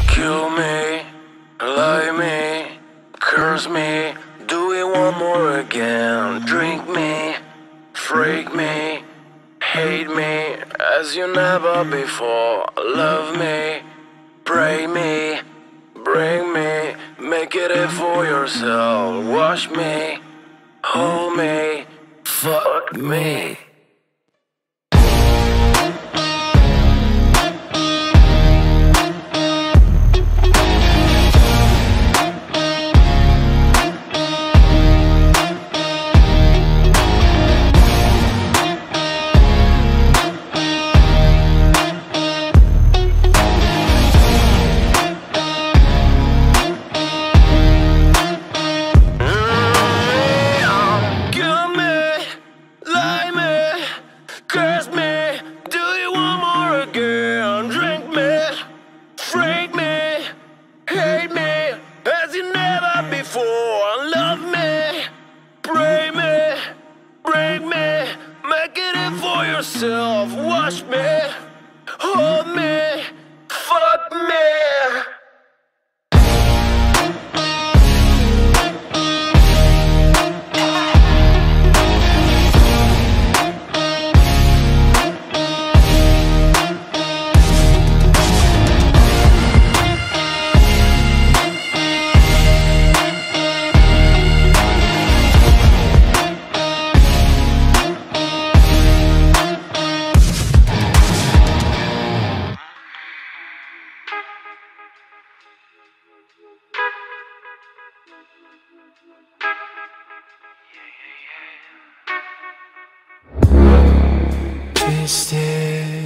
Kill me, lie me, curse me, do it one more again. Drink me, freak me, hate me as you never before. Love me, pray me, bring me, make it for yourself. Wash me, hold me, fuck me. Love me, pray me, break me, make it for yourself. Wash me, hold me, fuck me. Twisted,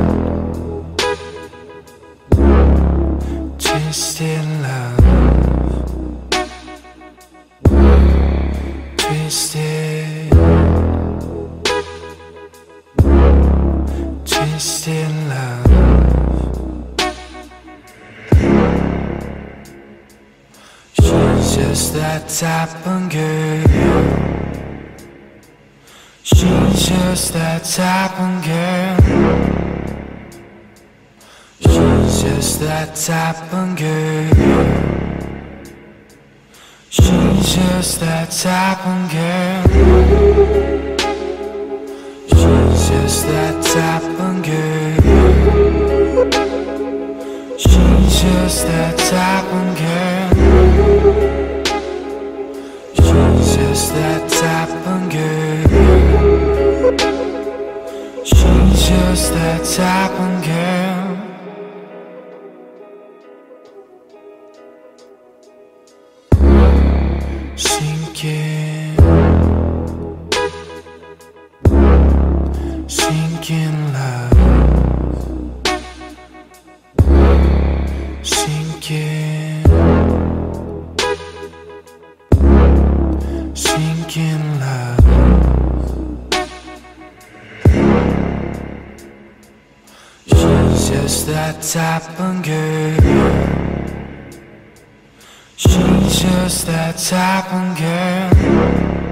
twisted love, twisted, twisted love. She's just that type of girl. She's just that type of girl. She's just that type of girl. She's just that type of girl. She's just that type of girl. She's just that type of girl. She's just that type of girl. She's just that type of girl. Sinking, sinking love, sinking, sinking love. She's just that type of girl. She's just that type of girl.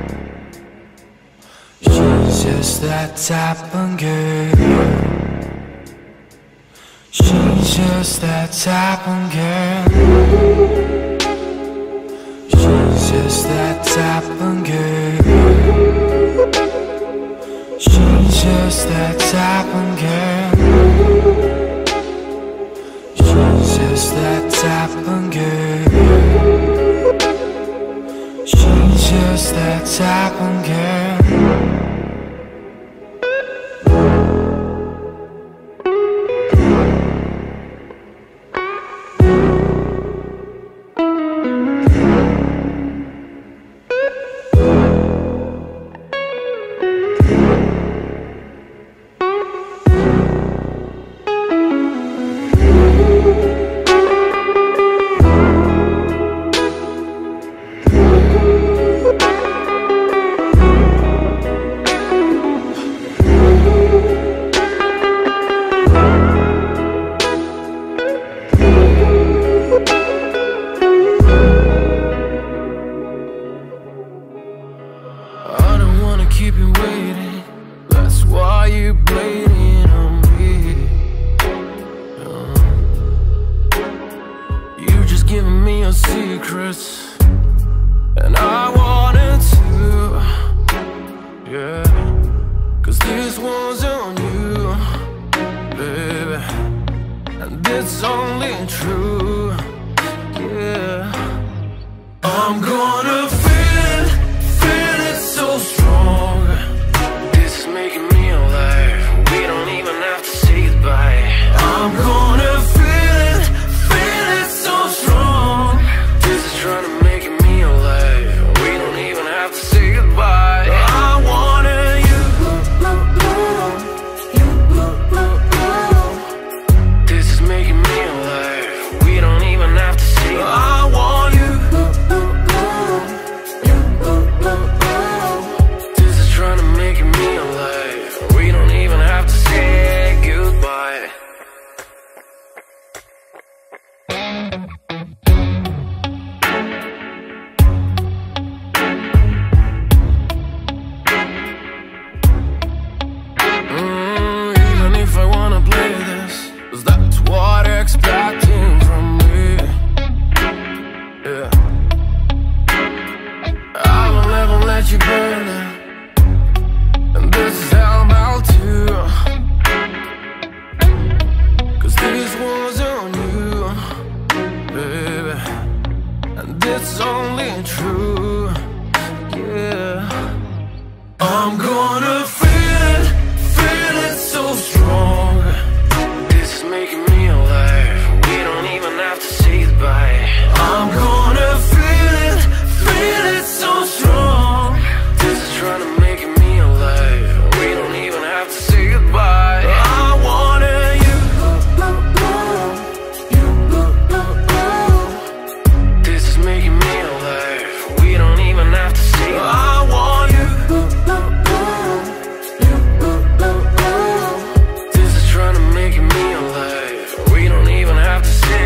She's just that type of girl. She's just that type of girl. She's just that type of girl. She's just that type of girl. She's just that type of girl. She's just that type of girl. secrets, and I wanted to, yeah. Cause this was on you, baby, and it's only true, yeah. I'm gonna feel it so strong. This is making me alive. We don't even have to say goodbye. I'm gonna feel it so strong. This is trying to make me alive. We don't even have to say goodbye. I wanted you. This is making me alive. We don't even have to say goodbye. I want you. This is trying to make me alive. We don't even have to say goodbye. Even if I wanna play this, 'cause that's what they're expecting from me, yeah. I will never let you burn it, and this is how I'll do. 'Cause this was on you, baby, and it's only true, yeah. I'm gonna feel it so strong. This is making me alive. We don't even have to say goodbye. I'm gonna feel it so strong. This is trying to make me alive. We don't even have to say goodbye. I wanted you. This is making me alive. We don't even have to say goodbye. I want you. This is trying to make me alive. We don't even have to say.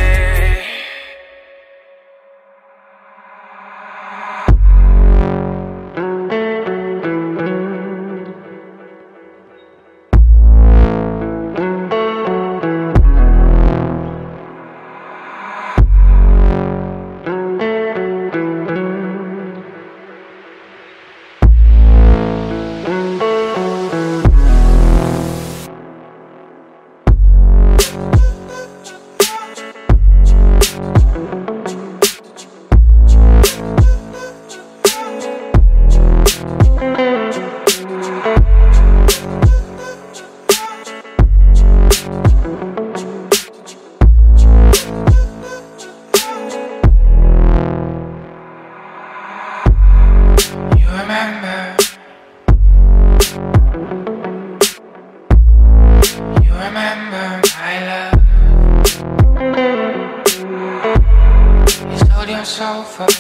You remember my love. You sold your soul for.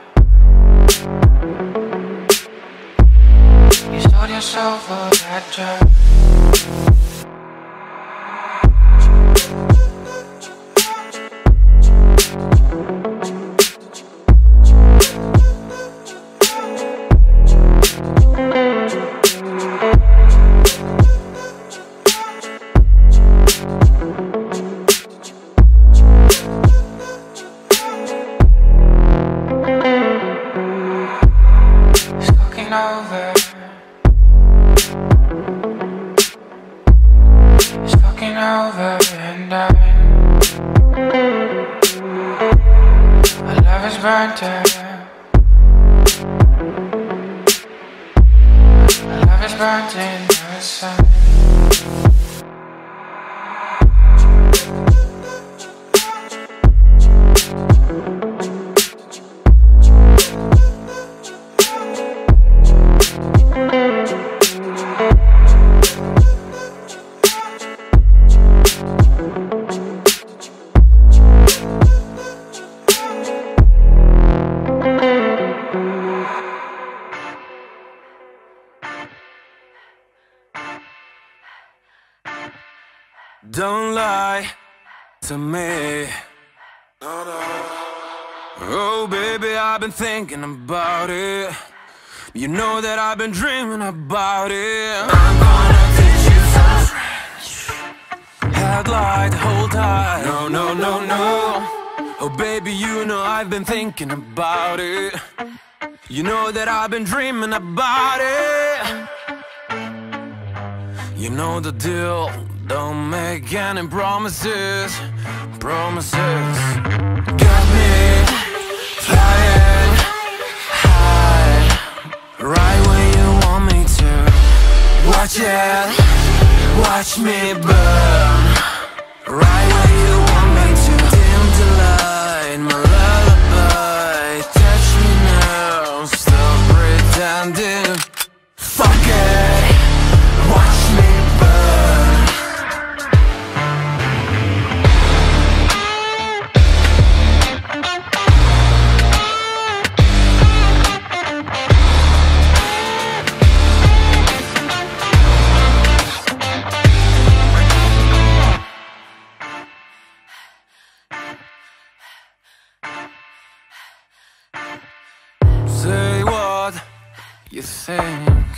You sold your soul for that drug. Over. It's fucking over and our love is burnt out. Our love is burnt in the sun. Don't lie to me. Oh baby, I've been thinking about it. You know that I've been dreaming about it. I'm gonna teach you some French. Headlight, hold tight. No, no, no, no. Oh baby, you know I've been thinking about it. You know that I've been dreaming about it. You know the deal, don't make any promises. Promises got me flying high, right where you want me to. Watch it, watch me burn, right where you want me to. Dim the light, my lullaby. Touch me now, stop pretending. Fuck it, watch me burn. Say what you think.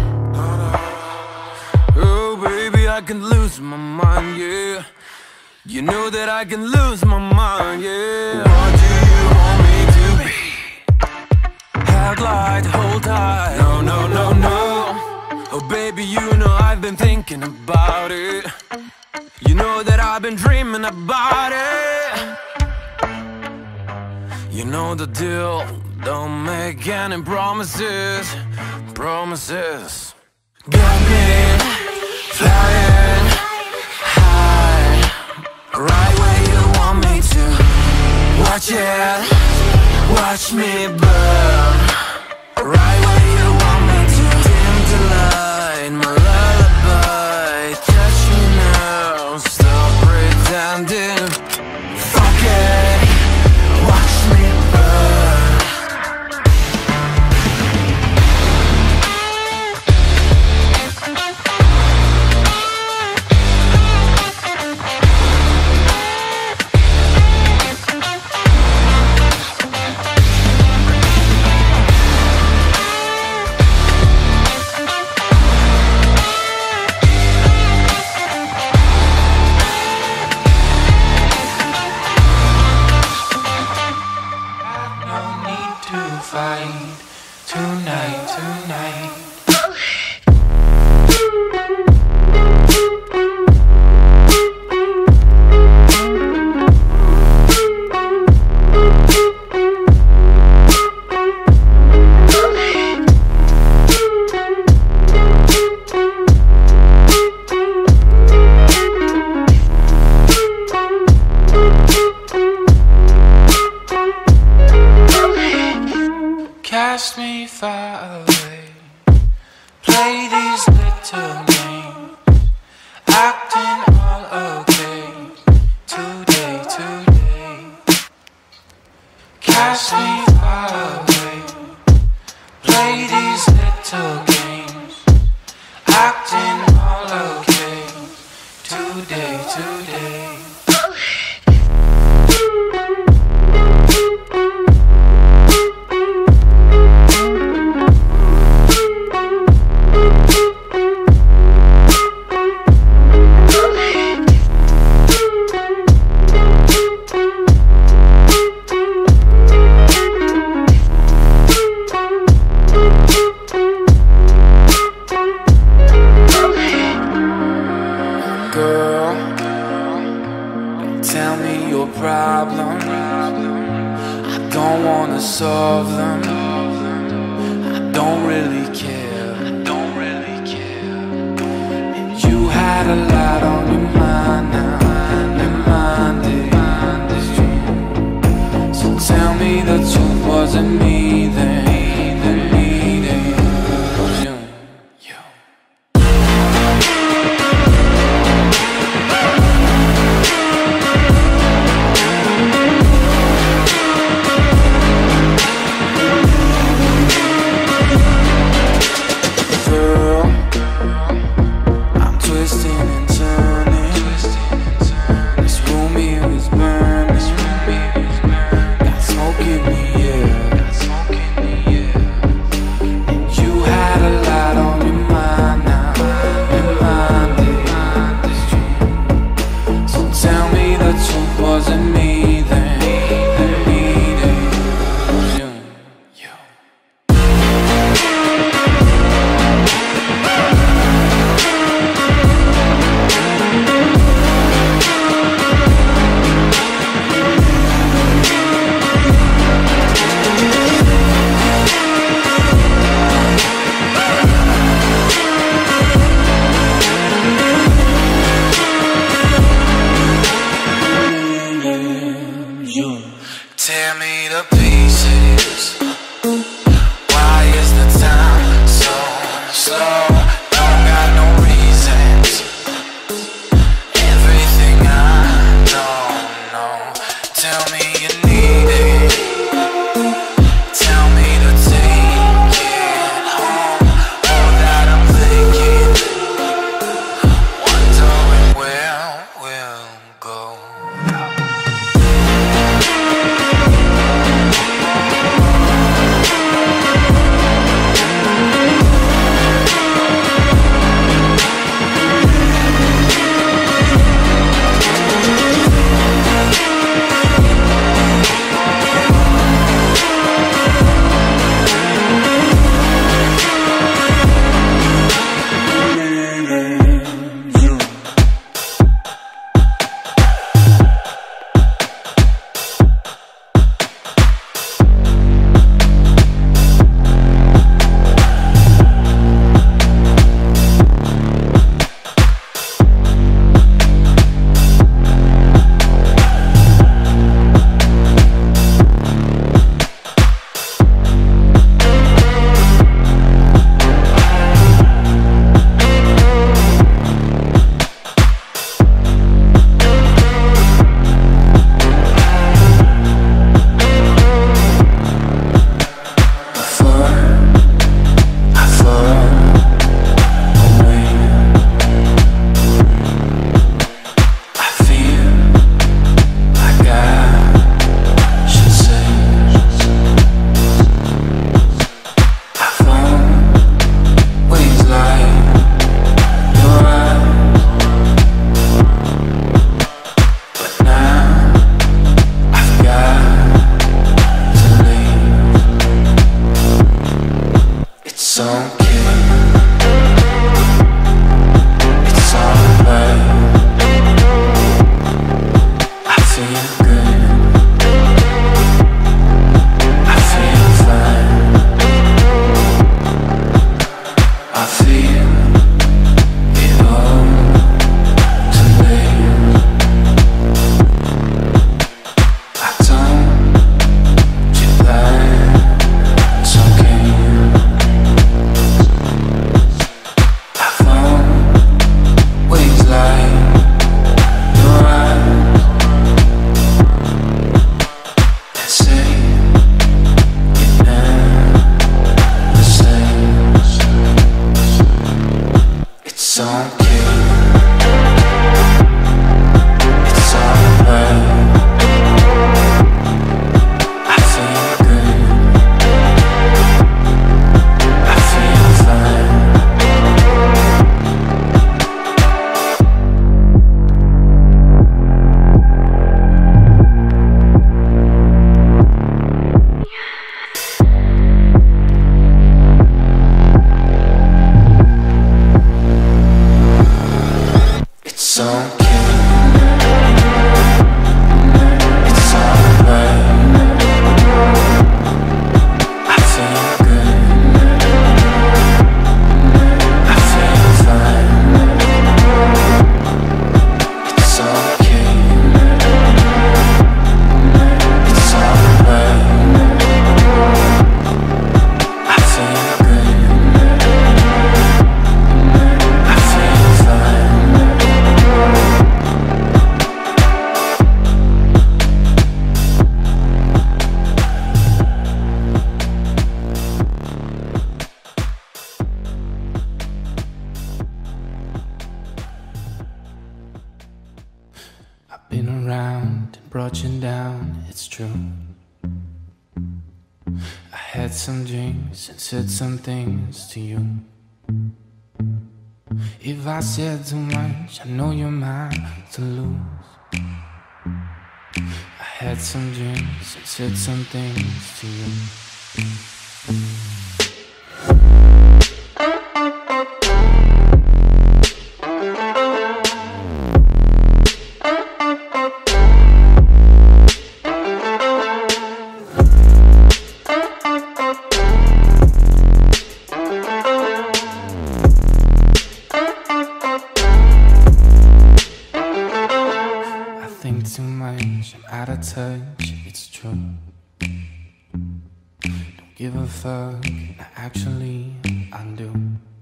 Oh baby, I can lose my mind, yeah. You know that I can lose my mind, yeah. What do you want me to be? Act like, hold tight. No, no, no, no. Oh baby, you know I've been thinking about it. You know that I've been dreaming about it. You know the deal, don't make any promises. Promises got me flying high, right where you want me to. Watch it, watch me burn, right where you want me to. Dim the light, my lullaby. Touch me now, stop pretending. Fuck it, watch me burn. Tonight, tonight. Cast me far away. Play these little games, acting all okay. Today, today. Cast me far away. Play these little games, acting all okay. Today, today. Girl, don't tell me your problems. I don't wanna solve them. I don't really care. I don't really care. And you had a lot on your mind now. Your mind is so tell me the truth, wasn't me then. wasn't me then. tear me to pieces. Why is the time so slow? Don't got no reasons. Everything I don't know. Tell me you need it. Tell me to take it home. All that I'm thinking, wondering where we'll go. Been around and brought you down, it's true. I had some drinks and said some things to you. If I said too much, I know you're mine to lose. I had some drinks and said some things to you. think too much, I'm out of touch, it's true. Don't give a fuck, no, actually I do.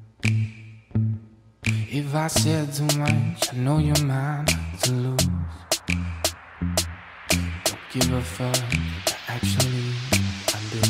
If I said too much, I know you're mine to lose. Don't give a fuck, no, actually I do.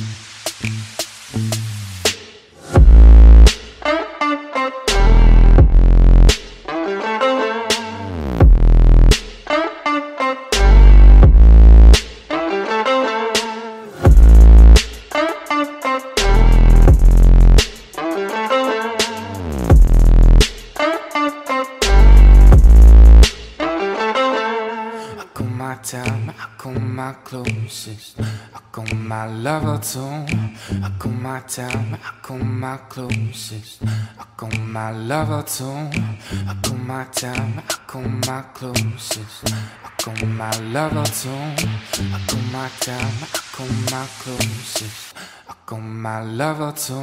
I call my closest, I call my lover too. I call my time, I call my closest, I call my lover too. I call my time, I call my closest, I call my lover too. I call my time, I call my closest, I call my lover too.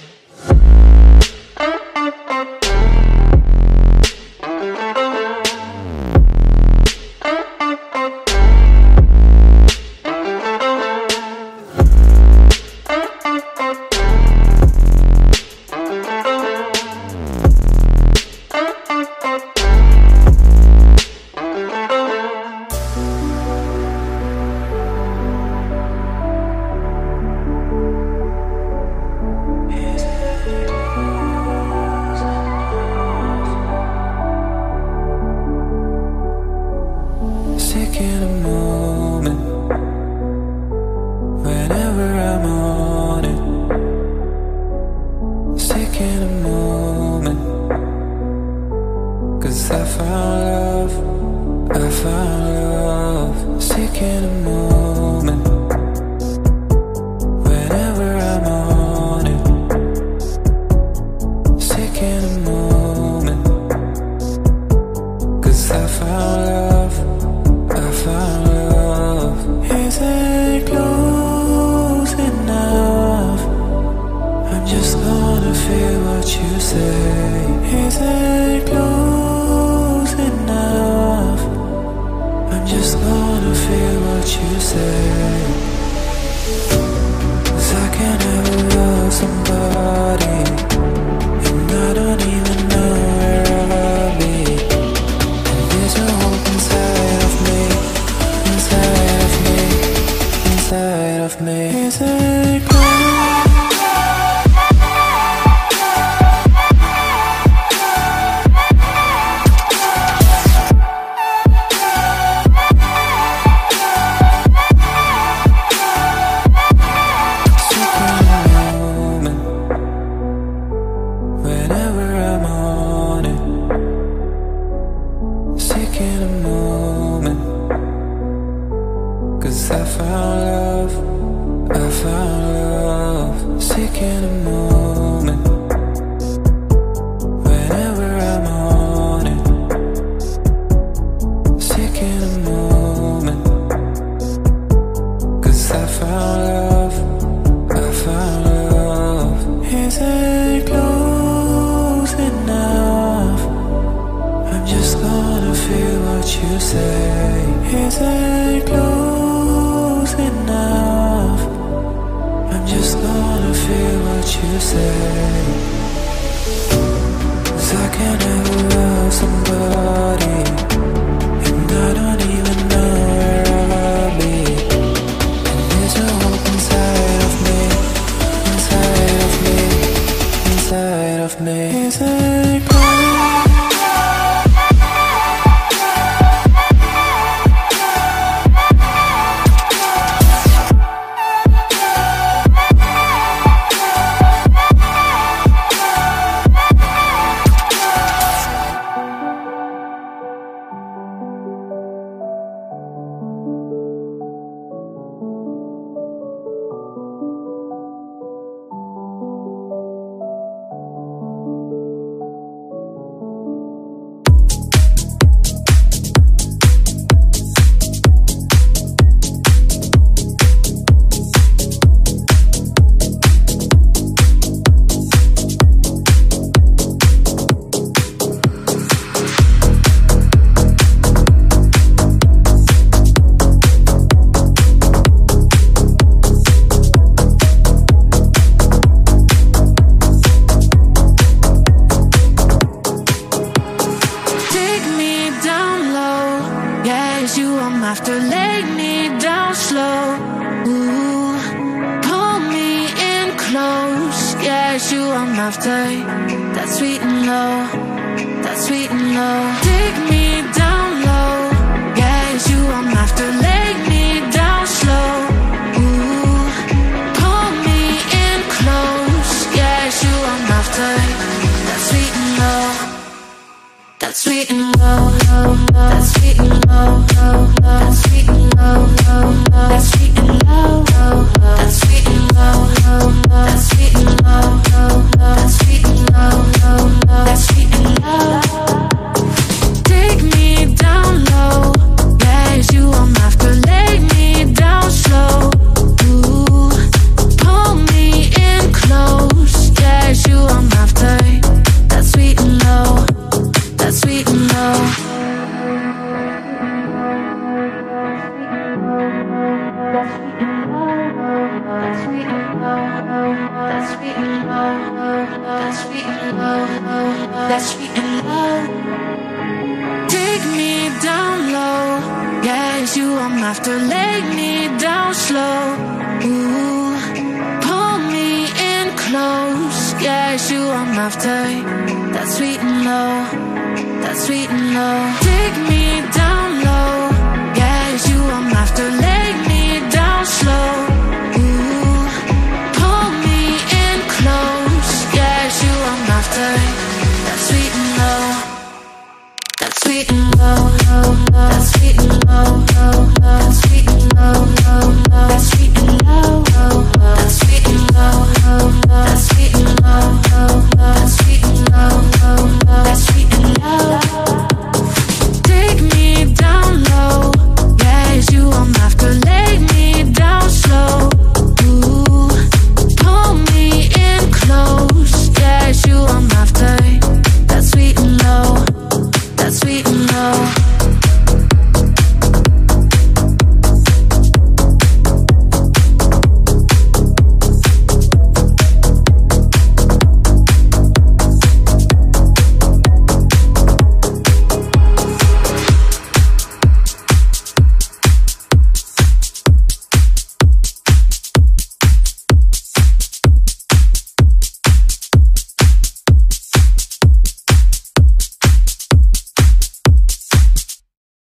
In a moment, whenever I'm on it. Sick in a moment, 'cause I found love, I found love. Sick in a moment, whenever I'm on it. Sick in a moment, 'cause I found love, I found love. Is it close enough? I'm just gonna feel what you say. Is it close enough? I'm just gonna feel what you say. 'Cause I can never love somebody, and I don't even know where I'll be. And there's a hope inside of me, inside of me, inside of me. Is it close? In a moment, 'cause I found love, I found love. Sick in a moment, whenever I'm on it. Sick in a moment, 'cause I found love, I found love. Is it close enough? I'm just gonna feel what you say. Is it close enough? I'm just gonna feel what you say. 'Cause I can never love somebody, and I don't even know where I'll be. And there's a hope inside of me, inside of me, inside of me. Is it close? after. Lay me down slow. Ooh, pull me in close. Yeah, it's you I'm after. That's sweet and low. That's sweet and low. Take me down low. Yeah, it's you I'm after. Lay me down slow. Ooh, pull me in close. Yeah, it's you I'm after. That's sweet and low. That's sweet and low. That's sweet and low. That's sweet and low. That's sweet and low. That's sweet and low. That's sweet and low. That's sweet and low. That's sweet and low. Take me down low. Yeah, it's you I'm after. Lay me down slow. Ooh, pull me in close. Yeah, it's you I'm after. That's sweet and low. That's sweet and low. That's sweet and low. That's sweet and low. That's sweet and low. That's sweet and low. That's sweet and low. Take me down low. Yeah, it's you I'm after. Lay me down slow. Ooh, pull me in close. Yeah, it's you I'm after. That's sweet and low. That's sweet and low. Take me down